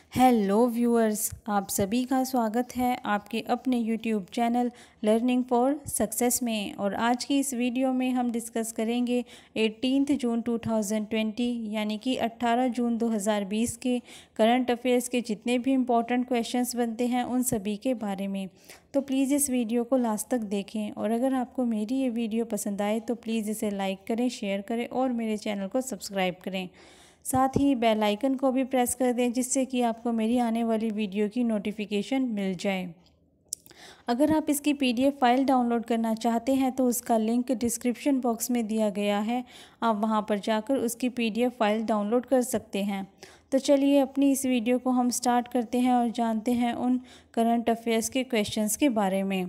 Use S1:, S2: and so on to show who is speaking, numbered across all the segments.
S1: Hello viewers, आप सभी का स्वागत है आपके अपने YouTube channel learning for success में। और आज की इस वीडियो में हम डिस्कस करेंगे 18 जून 2020 यानी कि 18 जून 2020 के करंट अफेयर्स के जितने भी इम्पोर्टेंट क्वेश्चंस बनते हैं उन सभी के बारे में। तो प्लीज़ इस वीडियो को लास्ट तक देखें और अगर आपको मेरी ये वीडियो पसंद आए तो प्लीज़ इसे लाइक करें, शेयर करें और मेरे चैनल को सब्सक्राइब करें। साथ ही बेल आइकन को भी प्रेस कर दें जिससे कि आपको मेरी आने वाली वीडियो की नोटिफिकेशन मिल जाए। अगर आप इसकी पीडीएफ फाइल डाउनलोड करना चाहते हैं तो उसका लिंक डिस्क्रिप्शन बॉक्स में दिया गया है, आप वहां पर जाकर उसकी पीडीएफ फाइल डाउनलोड कर सकते हैं। तो चलिए अपनी इस वीडियो को हम स्टार्ट करते हैं और जानते हैं उन करंट अफेयर्स के क्वेश्चंस के बारे में।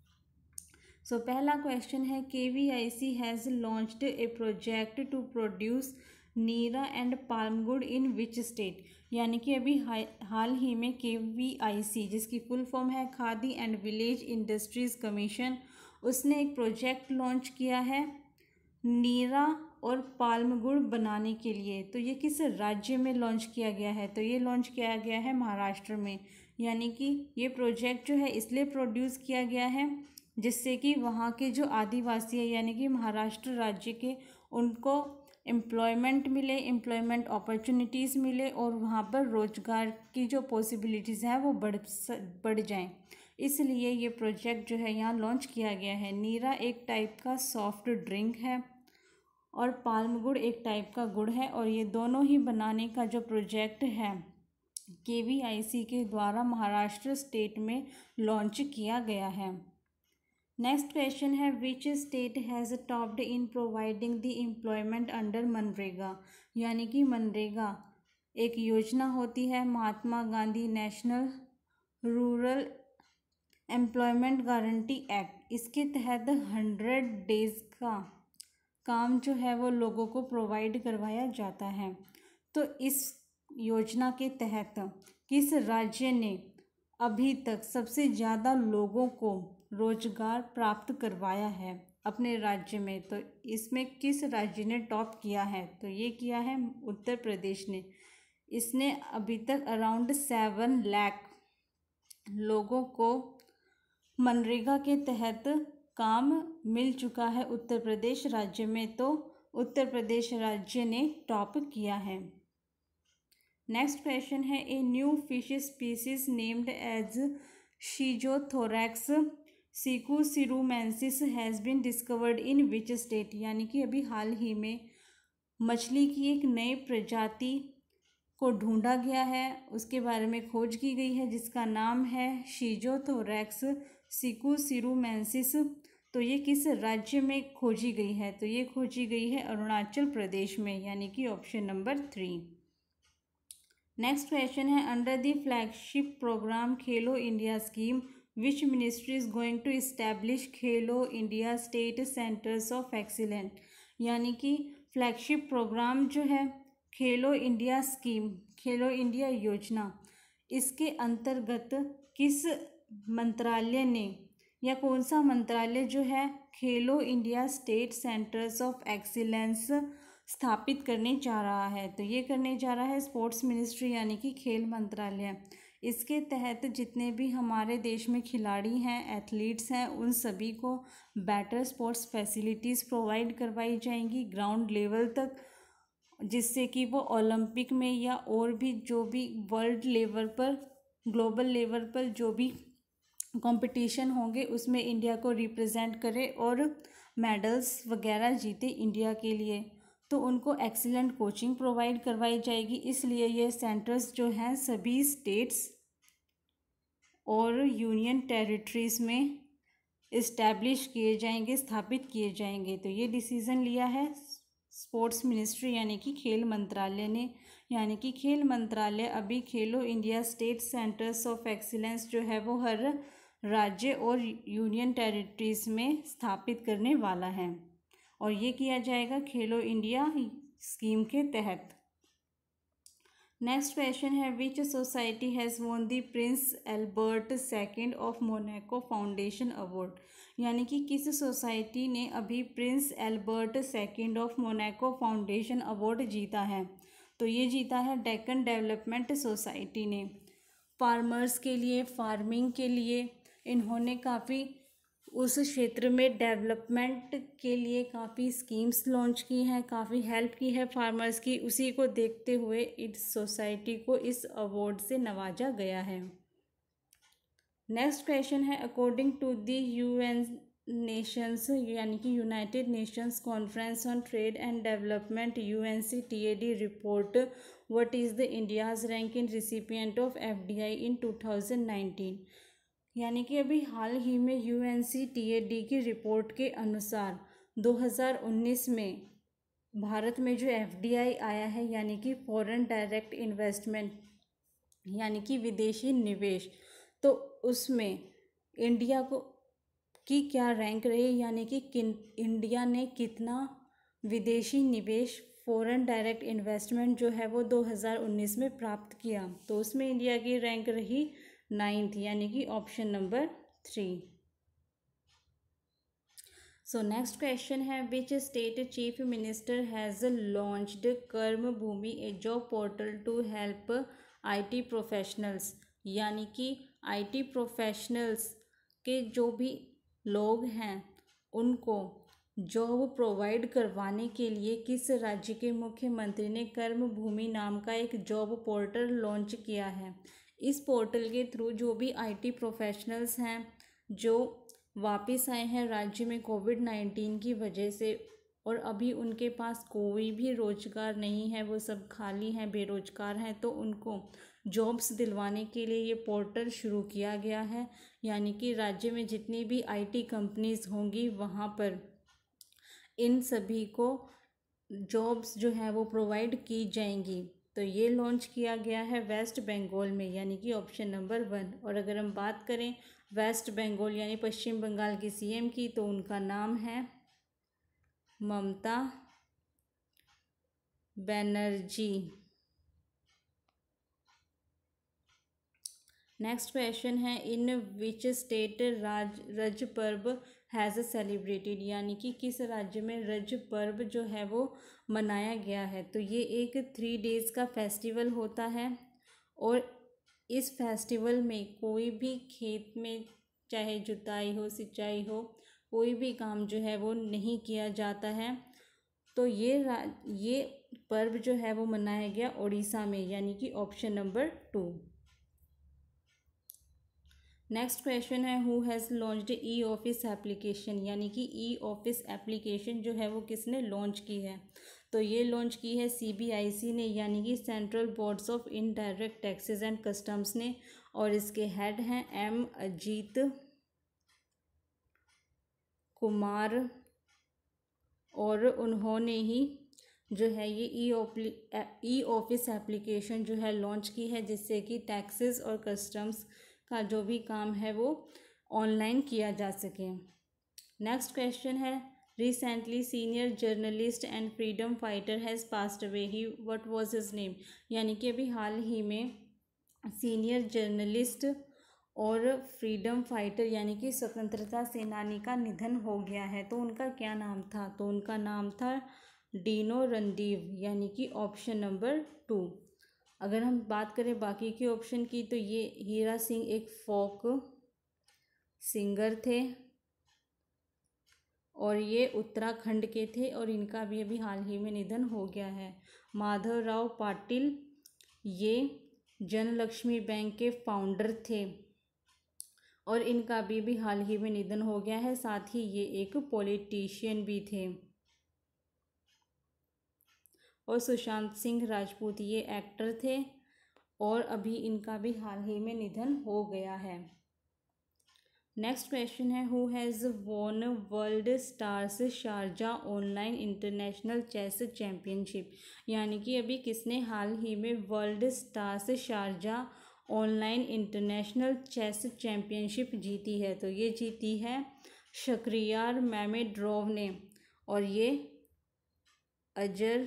S1: पहला क्वेश्चन है, KVIC has launched a project to produce neera and palmwood in which state. यानी कि अभी हाल ही में KVIC, जिसकी फुल फॉर्म है khadi and village industries commission, उसने एक प्रोजेक्ट लॉन्च किया है नीरा और पाल्मवुड बनाने के लिए। तो ये किस राज्य में लॉन्च किया गया है? तो ये लॉन्च किया गया है महाराष्ट्र में। यानी कि ये प्रोजेक्ट जो है इसलिए प्रोड्यूस किया गया है जिससे कि वहाँ के जो आदिवासी है यानी कि महाराष्ट्र राज्य के, उनको एम्प्लॉयमेंट मिले, एम्प्लॉयमेंट अपॉर्चुनिटीज़ मिले और वहाँ पर रोजगार की जो पॉसिबिलिटीज़ हैं वो बढ़ जाएं। इसलिए ये प्रोजेक्ट जो है यहाँ लॉन्च किया गया है। नीरा एक टाइप का सॉफ्ट ड्रिंक है और पाल्मवुड एक टाइप का गुड़ है और ये दोनों ही बनाने का जो प्रोजेक्ट है KVIC के द्वारा महाराष्ट्र स्टेट में लॉन्च किया गया है। नेक्स्ट क्वेश्चन है, which state has topped in providing the employment under MNREGA. यानी कि मनरेगा एक योजना होती है, Mahatma Gandhi national rural employment guarantee act. इसके तहत 100 डेज़ का काम जो है वो लोगों को प्रोवाइड करवाया जाता है। तो इस योजना के तहत किस राज्य ने अभी तक सबसे ज़्यादा लोगों को रोजगार प्राप्त करवाया है अपने राज्य में? तो इसमें किस राज्य ने टॉप किया है? तो ये किया है उत्तर प्रदेश ने। इसने अभी तक अराउंड 7 लाख लोगों को मनरेगा के तहत काम मिल चुका है उत्तर प्रदेश राज्य में। तो उत्तर प्रदेश राज्य ने टॉप किया है। नेक्स्ट क्वेश्चन है, a new fish species named as schizothorax sikusirumensis has been discovered in which state. यानी कि अभी हाल ही में मछली की एक नई प्रजाति को ढूंढा गया है, उसके बारे में खोज की गई है जिसका नाम है शीजोथोरैक्स सिकुसिरुमेंसिस। तो ये किस राज्य में खोजी गई है? तो ये खोजी गई है अरुणाचल प्रदेश में, यानी कि ऑप्शन नंबर 3। नेक्स्ट क्वेश्चन है, under the flagship programme Khelo India scheme which ministry is going to establish Khelo India state centres of excellent. यानी कि फ्लैगशिप प्रोग्राम जो है खेलो इंडिया स्कीम, खेलो इंडिया योजना, इसके अंतर्गत किस मंत्रालय ने या कौन सा मंत्रालय जो है Khelo India state centres of excellence स्थापित करने जा रहा है? तो ये करने जा रहा है स्पोर्ट्स मिनिस्ट्री यानी कि खेल मंत्रालय। इसके तहत जितने भी हमारे देश में खिलाड़ी हैं, एथलीट्स हैं, उन सभी को बेटर स्पोर्ट्स फैसिलिटीज़ प्रोवाइड करवाई जाएंगी ग्राउंड लेवल तक, जिससे कि वो ओलंपिक में या और भी जो भी वर्ल्ड लेवल पर, ग्लोबल लेवल पर जो भी कंपटीशन होंगे उसमें इंडिया को रिप्रेजेंट करे और मेडल्स वगैरह जीते इंडिया के लिए। तो उनको एक्सीलेंट कोचिंग प्रोवाइड करवाई जाएगी। इसलिए ये सेंटर्स जो हैं सभी स्टेट्स और यूनियन टेरिटरीज़ में इस्टेब्लिश किए जाएंगे, स्थापित किए जाएंगे। तो ये डिसीज़न लिया है स्पोर्ट्स मिनिस्ट्री यानी कि खेल मंत्रालय ने। यानी कि खेल मंत्रालय अभी Khelo India state centres of excellence जो है वो हर राज्य और यूनियन टेरिटरीज़ में स्थापित करने वाला है और ये किया जाएगा खेलो इंडिया स्कीम के तहत। नेक्स्ट क्वेश्चन है, which society has won the prince Albert second of Monaco foundation award. यानी कि किस सोसाइटी ने अभी prince Albert second of Monaco foundation award जीता है? तो ये जीता है डेक्कन डेवलपमेंट सोसाइटी ने। फार्मर्स के लिए, फार्मिंग के लिए इन्होंने काफ़ी उस क्षेत्र में डेवलपमेंट के लिए काफ़ी स्कीम्स लॉन्च की हैं, काफ़ी हेल्प की है फार्मर्स की। उसी को देखते हुए इस सोसाइटी को इस अवार्ड से नवाजा गया है। नेक्स्ट क्वेश्चन है, according to the UN nations यानी कि united nations conference on trade and development UNCTAD report, what is the India's rank in recipient of FDI in 2019। यानी कि अभी हाल ही में UNCTAD की रिपोर्ट के अनुसार 2019 में भारत में जो FDI आया है यानी कि फॉरेन डायरेक्ट इन्वेस्टमेंट यानी कि विदेशी निवेश, तो उसमें इंडिया को की क्या रैंक रही, यानी कि इंडिया ने कितना विदेशी निवेश, फॉरेन डायरेक्ट इन्वेस्टमेंट जो है वो 2019 में प्राप्त किया। तो उसमें इंडिया की रैंक रही 9th यानी कि option number 3। So next question है, which state chief minister has launched Karma Bhoomi a job portal to help IT professionals. यानी कि IT प्रोफेशनल्स के जो भी लोग हैं उनको जॉब प्रोवाइड करवाने के लिए किस राज्य के मुख्यमंत्री ने कर्म भूमि नाम का एक जॉब पोर्टल लॉन्च किया है। इस पोर्टल के थ्रू जो भी IT प्रोफेशनल्स हैं जो वापस आए हैं राज्य में कोविड-19 की वजह से और अभी उनके पास कोई भी रोजगार नहीं है, वो सब खाली हैं, बेरोजगार हैं, तो उनको जॉब्स दिलवाने के लिए ये पोर्टल शुरू किया गया है। यानी कि राज्य में जितनी भी IT कंपनीज होंगी वहाँ पर इन सभी को जॉब्स जो है वो प्रोवाइड की जाएंगी। तो ये लॉन्च किया गया है वेस्ट बंगाल में यानी कि ऑप्शन नंबर 1। और अगर हम बात करें वेस्ट बंगाल यानी पश्चिम बंगाल की CM की, तो उनका नाम है ममता बनर्जी। नेक्स्ट क्वेश्चन है, इन विच स्टेट रज पर्व हैज़ सेलिब्रेटेड। यानी कि किस राज्य में रज पर्व जो है वो मनाया गया है। तो ये एक 3 days का फेस्टिवल होता है और इस फेस्टिवल में कोई भी खेत में चाहे जुताई हो, सिंचाई हो, कोई भी काम जो है वो नहीं किया जाता है। तो ये पर्व जो है वो मनाया गया उड़ीसा में यानी कि ऑप्शन नंबर 2। नेक्स्ट क्वेश्चन है, हु हैज़ लॉन्च्ड E-ऑफिस एप्लीकेशन। यानी कि E-ऑफिस एप्लीकेशन जो है वो किसने लॉन्च की है। तो ये लॉन्च की है CBIC ने यानी कि central boards of indirect taxes and customs ने। और इसके हेड हैं M अजीत कुमार और उन्होंने ही जो है ये E-ऑफिस एप्लीकेशन जो है लॉन्च की है, जिससे कि टैक्सेस और कस्टम्स का जो भी काम है वो ऑनलाइन किया जा सके। नेक्स्ट क्वेश्चन है, recently senior journalist and freedom fighter has passed away, he what was his name. यानी कि अभी हाल ही में सीनियर जर्नलिस्ट और फ्रीडम फाइटर यानी कि स्वतंत्रता सेनानी का निधन हो गया है। तो उनका क्या नाम था। तो उनका नाम था डीनो रणदीव यानी कि ऑप्शन नंबर 2। अगर हम बात करें बाकी के ऑप्शन की, तो ये हीरा सिंह एक फोक सिंगर थे और ये उत्तराखंड के थे और इनका भी अभी हाल ही में निधन हो गया है। माधवराव पाटिल ये जनलक्ष्मी बैंक के फाउंडर थे और इनका भी हाल ही में निधन हो गया है। साथ ही ये एक पॉलिटिशियन भी थे। और सुशांत सिंह राजपूत ये एक्टर थे और अभी इनका भी हाल ही में निधन हो गया है। नेक्स्ट क्वेश्चन है, who has won world stars Sharjah online international chess championship. यानी कि अभी किसने हाल ही में world stars Sharjah online international chess championship जीती है। तो ये जीती है शक्रियार मैमेड्रोव ने और ये अजर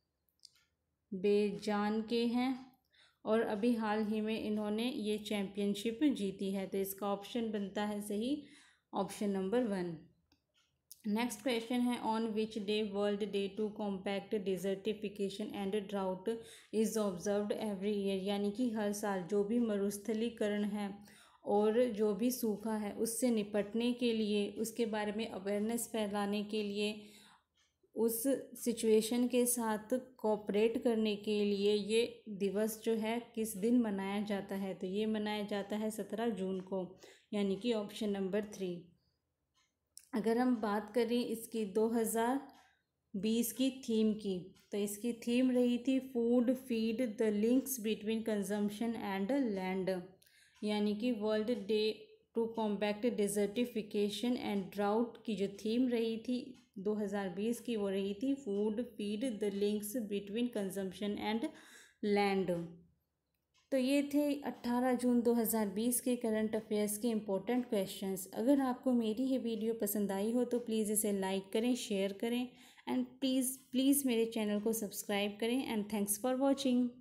S1: बेजान के हैं और अभी हाल ही में इन्होंने ये चैम्पियनशिप जीती है। तो इसका ऑप्शन बनता है सही ऑप्शन नंबर 1। नेक्स्ट क्वेश्चन है, on which day world day to combat desertification and drought is observed every year. यानी कि हर साल जो भी मरुस्थलीकरण है और जो भी सूखा है उससे निपटने के लिए, उसके बारे में अवेयरनेस फैलाने के लिए, उस सिचुएशन के साथ कोऑपरेट करने के लिए ये दिवस जो है किस दिन मनाया जाता है, तो ये मनाया जाता है 17 जून को, यानी कि ऑप्शन नंबर 3। अगर हम बात करें इसकी 2020 की थीम की, तो इसकी थीम रही थी food feed the links between consumption and land. यानी कि world day to combat desertification and drought की जो थीम रही थी 2020 की, वो रही थी food feed the links between consumption and land. तो ये थे 18 जून 2020 के करंट अफेयर्स के इम्पोर्टेंट क्वेश्चंस। अगर आपको मेरी ये वीडियो पसंद आई हो तो प्लीज़ इसे लाइक करें, शेयर करें एंड प्लीज़ मेरे चैनल को सब्सक्राइब करें एंड थैंक्स फॉर वॉचिंग।